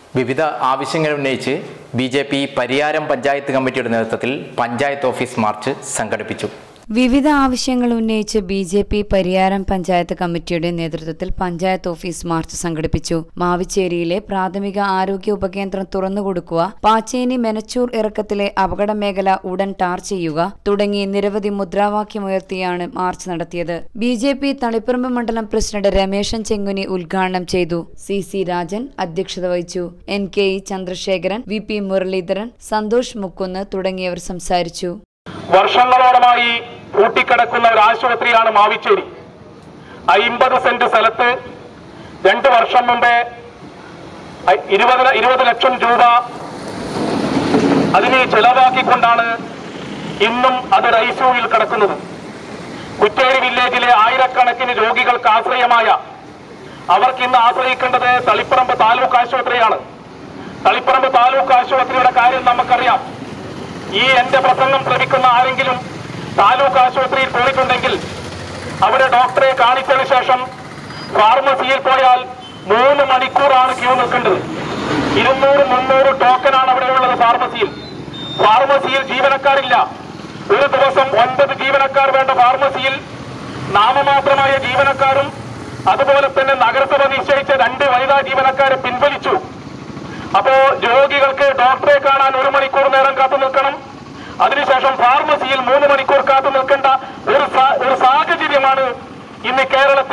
വിവിധ ആവശ്യങ്ങൾ ഉന്നയിച്ച് ബിജെപി പരിയാരം പഞ്ചായത്ത് കമ്മിറ്റിയുടെ നേതൃത്വത്തിൽ പഞ്ചായത്ത് ഓഫീസ് മാർച്ച് സംഘടിപ്പിച്ചു. വിവിധ ആവശ്യങ്ങൾ ഉന്നയിച്ച് ബിജെപി പരിയാരം പഞ്ചായത്ത് കമ്മിറ്റിയുടെ നേതൃത്വത്തിൽ പഞ്ചായത്ത് ഓഫീസ് മാർച്ച് സംഘടിപ്പിച്ചു. മാവിച്ചേരിയിലെ പ്രാഥമിക ആരോഗ്യ ഉപകേന്ദ്രം തുറന്നുകൊടുക്കുക, പാച്ചേനി മെനച്ചൂർ ഇറക്കത്തിലെ അപകട മേഖല ഉടൻ ടാർ ചെയ്യുക തുടങ്ങി നിരവധി മുദ്രാവാക്യമുയർത്തിയാണ് മാർച്ച് നടത്തിയത്. ബിജെപി തളിപ്പറമ്പ് മണ്ഡലം പ്രസിഡന്റ് രമേശൻ ചെങ്ങുനി ഉദ്ഘാടനം ചെയ്തു. സി രാജൻ അധ്യക്ഷത വഹിച്ചു. NKE ചന്ദ്രശേഖരൻ, VP മുരളീധരൻ, സന്തോഷ് മുക്കുന്ന് തുടങ്ങിയവർ സംസാരിച്ചു. വർഷങ്ങളോളമായി പൂട്ടിക്കിടക്കുന്ന ഒരു ആശുപത്രിയാണ് മാവിച്ചേരി. 50 സെന്റ് സ്ഥലത്ത് 2 വർഷം മുമ്പേ 20 ലക്ഷം രൂപ അതിന് ചെലവാക്കിക്കൊണ്ടാണ് ഇന്നും അതൊരു ICUവിൽ കിടക്കുന്നത്. കുറ്റേരി വില്ലേജിലെ ആയിരക്കണക്കിന് രോഗികൾക്ക് ആശ്രയമായ അവർക്ക് ഇന്ന് ആശ്രയിക്കേണ്ടത് തളിപ്പറമ്പ് താലൂക്ക് ആശുപത്രിയാണ്. തളിപ്പറമ്പ് താലൂക്ക് ആശുപത്രിയുടെ കാര്യം നമുക്കറിയാം. ഈ എന്റെ പ്രസംഗം ശ്രമിക്കുന്ന ആരെങ്കിലും താലൂക്ക് ആശുപത്രിയിൽ പോയിട്ടുണ്ടെങ്കിൽ അവിടെ ഡോക്ടറെ കാണിച്ചതിന് ശേഷം ഫാർമസിയിൽ പോയാൽ 3 മണിക്കൂറാണ് ക്യൂ നിൽക്കേണ്ടത്. 200-300 ടോക്കനാണ് അവിടെ ഉള്ളത്. ഫാർമസിയിൽ ജീവനക്കാരില്ല. ഒരു ദിവസം 9 ജീവനക്കാർ വേണ്ട ഫാർമസിയിൽ നാമമാത്രമായ ജീവനക്കാരും അതുപോലെ തന്നെ നഗരസഭ നിശ്ചയിച്ച 2 വനിതാ ജീവനക്കാരെ പിൻവലിച്ചു. അപ്പോ രോഗികൾക്ക് ഡോക്ടറെ കാണാൻ 1 മണിക്കൂർ നേരം കാത്തു നിൽക്കണം. അതിനുശേഷം ഫാർമസിയിൽ 3 മണിക്കൂർ കാത്തു നിൽക്കേണ്ട ഒരു സാഹചര്യമാണ് ഇന്ന് കേരളത്തിൽ